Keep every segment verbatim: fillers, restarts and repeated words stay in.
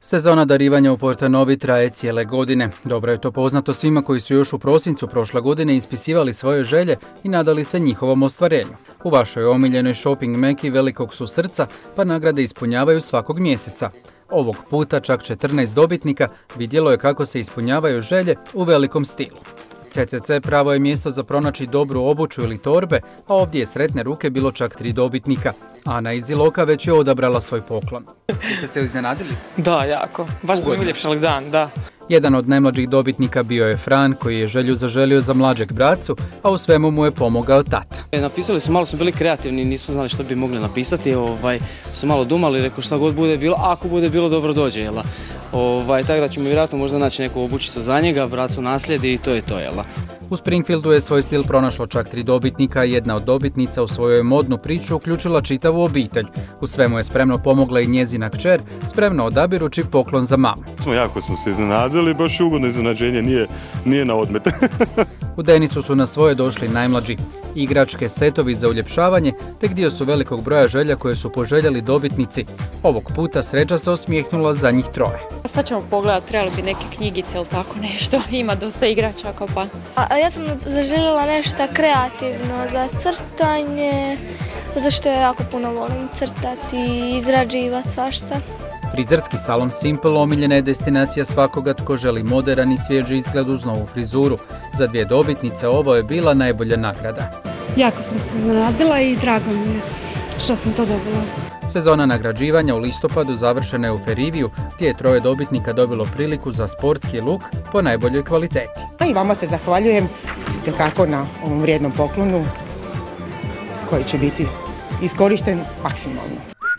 Sezona darivanja u Portanovi traje cijele godine. Dobro je to poznato svima koji su još u prosincu prošle godine ispisivali svoje želje i nadali se njihovom ostvarenju. U vašoj omiljenoj shopping meki velikog su srca, pa nagrade ispunjavaju svakog mjeseca. Ovog puta čak četrnaest dobitnika vidjelo je kako se ispunjavaju želje u velikom stilu. C C C pravo je mjesto za pronaći dobru obuću ili torbe, a ovdje je sretne ruke bilo čak tri dobitnika. Ana iz Iloka već je odabrala svoj poklon. Ste se iznenadili? Da, jako. Baš sam uljepšali dan, da. Jedan od najmlađih dobitnika bio je Fran, koji je želju zaželio za mlađeg bracu, a u svemu mu je pomogao tata. Napisali su, malo smo bili kreativni, nismo znali što bi mogli napisati, ovaj, su malo dumali, rekao šta god bude bilo, ako bude bilo dobro dođe, jel? Ovaj, tako da ćemo vjerojatno možda naći neku obučicu za njega, bracu naslijedi i to je to, jel? U Springfieldu je svoj stil pronašlo čak tri dobitnika, jedna od dobitnica u svojoj modnu priču uključila čitavu obitelj. U svemu je spremno pomogla i njezina kćer, spremno odabirući poklon za mamu. Smo jako smo se iznenadili, baš ugodno iznenađenje, nije, nije na odmet. U Denisu su na svoje došli najmlađi. Igračke, setovi za uljepšavanje, tek dio su velikog broja želja koje su poželjeli dobitnici. Ovog puta sreća se osmijehnula za njih troje. Sad ćemo pogledati, trebali bi neke knjigice ili tako nešto, ima dosta igračaka pa. A, a ja sam zaželjela nešto kreativno za crtanje, zato što ja jako puno volim crtati i izrađivati svašta. Frizerski salon Simple omiljena je destinacija svakoga tko želi moderan i svježi izgled uz novu frizuru. Za dvije dobitnice ovo je bila najbolja nagrada. Jako sam se iznenadila i drago mi je što sam to dobila. Sezona nagrađivanja u listopadu završena je u Feriviju, gdje je troje dobitnika dobilo priliku za sportski luk po najboljoj kvaliteti. I vama se zahvaljujem kako na ovom vrijednom poklonu koji će biti iskorišten maksimalno.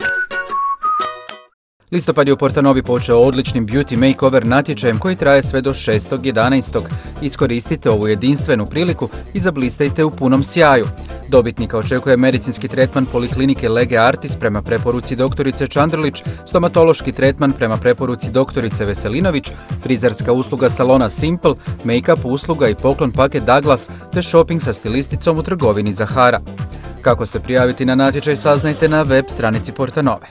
Listopad je u Portanovi počeo odličnim beauty makeover natječajem koji traje sve do šestog jedanaestog Iskoristite ovu jedinstvenu priliku i zablistajte u punom sjaju. Dobitnika očekuje medicinski tretman poliklinike Lege Artis prema preporuci doktorice Čandrlić, stomatološki tretman prema preporuci doktorice Veselinović, frizerska usluga salona Simple, make-up usluga i poklon paket Douglas te shopping sa stilisticom u trgovini Zahara. Kako se prijaviti na natječaj saznajte na web stranici Portanove.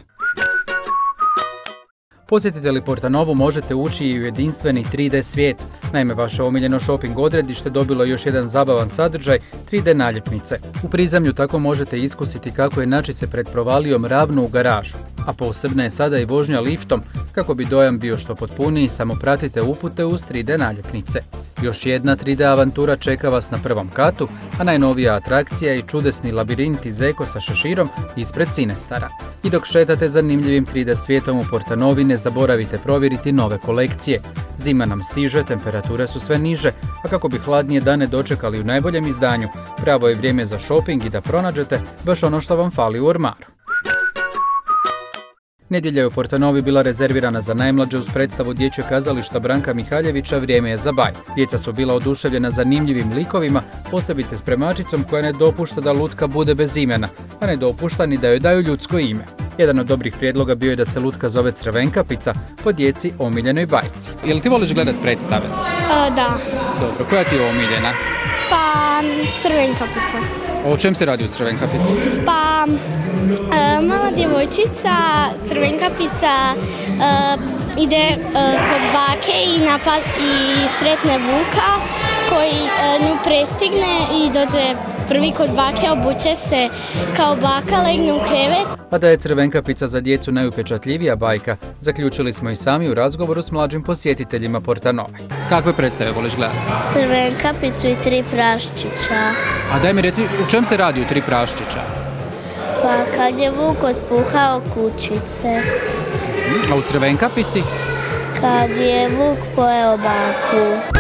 Posjetite li Portanovu možete ući i u jedinstveni tri D svijet. Naime, vaše omiljeno shopping odredište dobilo još jedan zabavan sadržaj tri D naljepnice. U prizemlju tako možete iskusiti kako je naći se pred provalijom ravno u garažu. A posebna je sada i vožnja liftom, kako bi dojam bio što potpuniji, samo pratite upute uz tri D naljepnice. Još jedna tri D avantura čeka vas na prvom katu, a najnovija atrakcija je i čudesni labirint iz Eko sa šeširom ispred Cinestara. I dok šetate zanimljivim tri D svijetom u Portanovi, ne zaboravite provjeriti nove kolekcije. Zima nam stiže, temperature su sve niže, a kako bi hladnije dane dočekali u najboljem izdanju, pravo je vrijeme za shopping i da pronađete baš ono što vam fali u ormaru. Nedjelja je u Portanovi bila rezervirana za najmlađe uz predstavu dječjeg kazališta Branka Mihaljevića Vrijeme je za baj. Djeca su bila oduševljena zanimljivim likovima, posebice spremačicom koja ne dopušta da lutka bude bez imena, a ne dopušta ni da joj daju ljudsko ime. Jedan od dobrih prijedloga bio je da se lutka zove Crvenkapica po djeci omiljenoj bajci. Jel ti voliš gledat predstave? A, da. Dobro, koja ti je omiljena? Pa, Crvenkapica. O čem se radi u Crvenkapici? Pa, e, mala djevojčica, Crvenkapica, e, ide e, kod bake i, napad, i sretne Vuka koji e, nju prestigne i dođe prvi kod bake, obuče se kao baka, legne u krevet. A da je Crvenkapica za djecu najupečatljivija bajka, zaključili smo i sami u razgovoru s mlađim posjetiteljima Portanove. Kakve predstave voliš gledati? Crvenkapicu i tri praščića. A daj mi reci, u čem se radi u tri praščića? Pa kad je Vuk otpuhao kućice. A u Crvenkapici? Kad je Vuk pojeo baku.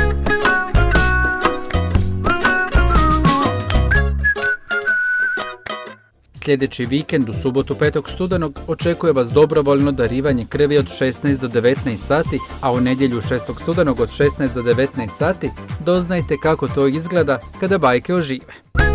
Sljedeći vikend u subotu petog studenog očekuje vas dobrovoljno darivanje krvi od šesnaest do devetnaest sati, a u nedjelju šestog studenog od šesnaest do devetnaest sati doznajte kako to izgleda kada bajke ožive.